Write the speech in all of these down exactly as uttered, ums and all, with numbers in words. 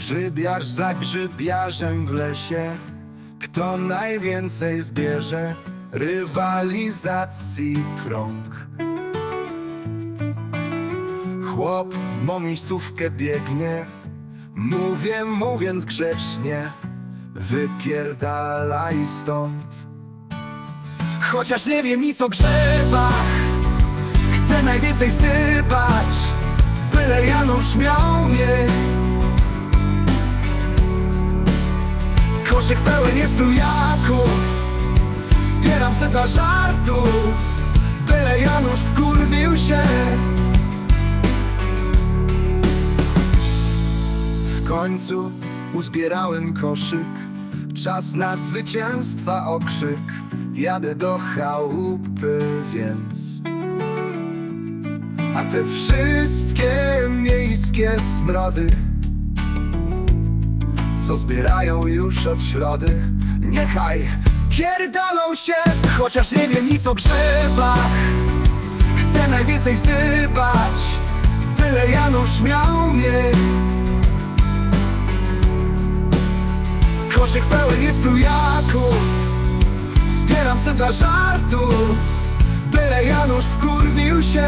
Grzybiarz za grzybiarzem w lesie, kto najwięcej zbierze, rywalizacji krąg. Chłop w mą miejscówkę biegnie, mówię mówiąc grzecznie, wypierdalaj stąd. Chociaż nie wiem nic o grzybach, chcę najwięcej stypać, byle Janusz miał mnie. Koszyk pełen jest trójaków, zbieram se dla żartów, byle Janusz wkurwił się. W końcu uzbierałem koszyk, czas na zwycięstwa okrzyk. Jadę do chałupy więc, a te wszystkie miejskie smrody, co zbierają już od środy, niechaj pierdolą się. Chociaż nie wiem nic o grzybach, chcę najwięcej zdypać, byle Janusz miał mnie. Koszyk pełen jest trójaków, zbieram se dla żartów, byle Janusz wkurwił się.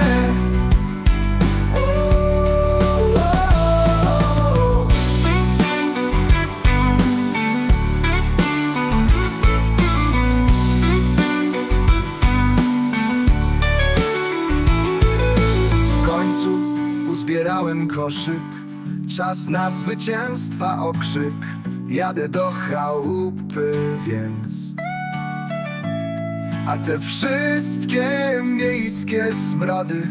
W końcu uzbierałem koszyk, czas na zwycięstwa okrzyk. Jadę do chałupy więc, a te wszystkie miejskie smrody,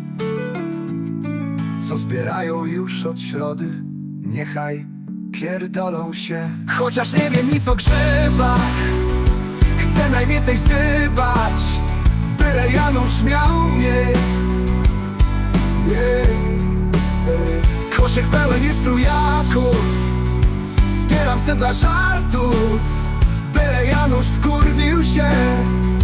co zbierają już od środy, niechaj pierdolą się. Chociaż nie wiem nic o grzybach, chcę najwięcej zdypać, byle Janusz miał mnie. Koszyk pełen jest trójaków, zbieram se dla żartów, byle Janusz wkurwił się.